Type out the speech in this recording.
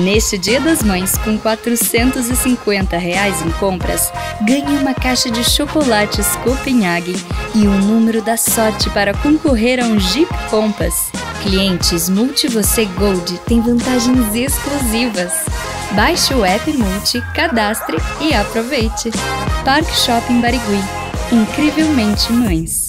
Neste Dia das Mães, com R$ 450 em compras, ganhe uma caixa de chocolates Copenhagen e um número da sorte para concorrer a um Jeep Compass. Clientes Multi-Você Gold têm vantagens exclusivas. Baixe o app Multi, cadastre e aproveite. Parque Shopping Barigui. Incrivelmente mães.